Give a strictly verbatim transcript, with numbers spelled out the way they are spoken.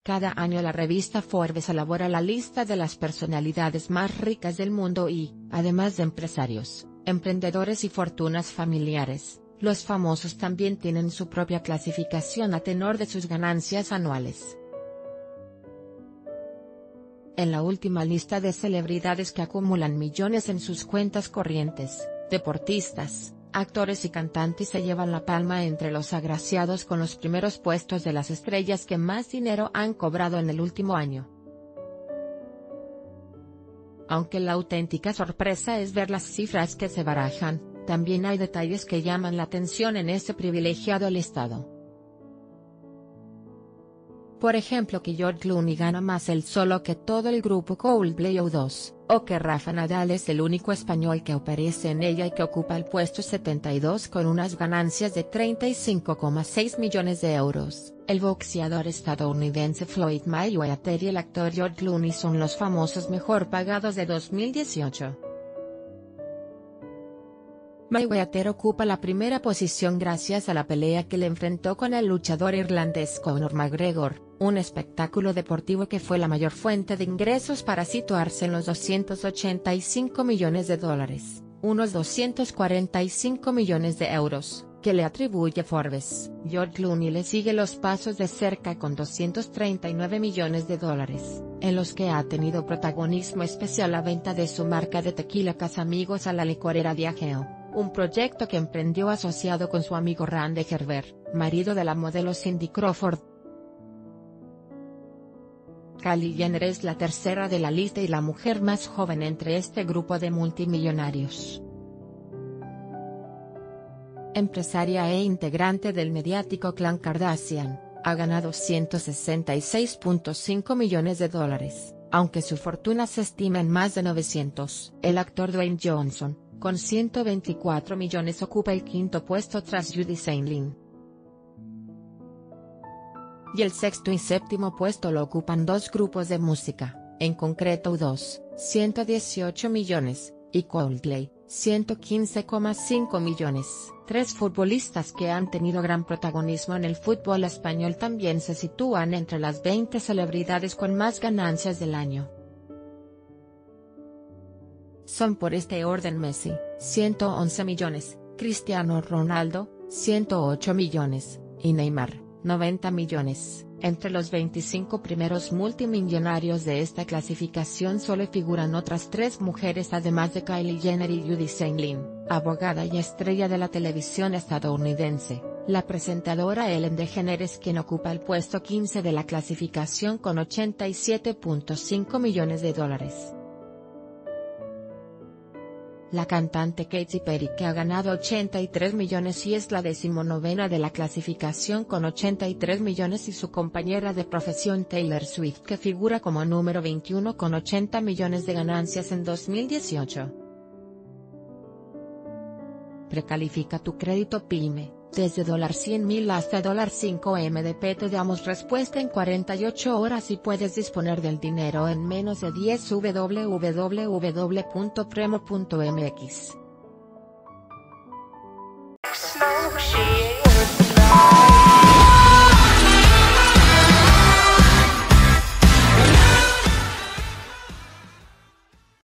Cada año la revista Forbes elabora la lista de las personalidades más ricas del mundo y, además de empresarios, emprendedores y fortunas familiares, los famosos también tienen su propia clasificación a tenor de sus ganancias anuales. En la última lista de celebridades que acumulan millones en sus cuentas corrientes, deportistas, actores y cantantes se llevan la palma entre los agraciados con los primeros puestos de las estrellas que más dinero han cobrado en el último año. Aunque la auténtica sorpresa es ver las cifras que se barajan, también hay detalles que llaman la atención en este privilegiado listado. Por ejemplo, que George Clooney gana más él solo que todo el grupo Coldplay o dos, o que Rafa Nadal es el único español que aparece en ella y que ocupa el puesto setenta y dos con unas ganancias de treinta y cinco coma seis millones de euros. El boxeador estadounidense Floyd Mayweather y el actor George Clooney son los famosos mejor pagados de dos mil dieciocho. Mayweather ocupa la primera posición gracias a la pelea que le enfrentó con el luchador irlandés Conor McGregor, un espectáculo deportivo que fue la mayor fuente de ingresos para situarse en los doscientos ochenta y cinco millones de dólares, unos doscientos cuarenta y cinco millones de euros, que le atribuye Forbes. George Clooney le sigue los pasos de cerca con doscientos treinta y nueve millones de dólares, en los que ha tenido protagonismo especial la venta de su marca de tequila Casamigos a la licorera Diageo, un proyecto que emprendió asociado con su amigo Randy Gerber, marido de la modelo Cindy Crawford. Kylie Jenner es la tercera de la lista y la mujer más joven entre este grupo de multimillonarios. Empresaria e integrante del mediático clan Kardashian, ha ganado ciento sesenta y seis punto cinco millones de dólares, aunque su fortuna se estima en más de novecientos. El actor Dwayne Johnson, con ciento veinticuatro millones, ocupa el quinto puesto tras Judy Sainlin. Y el sexto y séptimo puesto lo ocupan dos grupos de música, en concreto U dos, ciento dieciocho millones, y Coldplay, ciento quince coma cinco millones. Tres futbolistas que han tenido gran protagonismo en el fútbol español también se sitúan entre las veinte celebridades con más ganancias del año. Son por este orden Messi, ciento once millones, Cristiano Ronaldo, ciento ocho millones, y Neymar, noventa millones. Entre los veinticinco primeros multimillonarios de esta clasificación solo figuran otras tres mujeres además de Kylie Jenner y Judy Sainlin, abogada y estrella de la televisión estadounidense. La presentadora Ellen DeGeneres, quien ocupa el puesto quince de la clasificación con ochenta y siete punto cinco millones de dólares. La cantante Katy Perry, que ha ganado ochenta y tres millones y es la decimonovena de la clasificación con ochenta y tres millones, y su compañera de profesión Taylor Swift, que figura como número veintiuno con ochenta millones de ganancias en dos mil dieciocho. Precalifica tu crédito PYME, desde cien mil hasta cinco M D P. Te damos respuesta en cuarenta y ocho horas y puedes disponer del dinero en menos de diez. w w w punto premo punto m x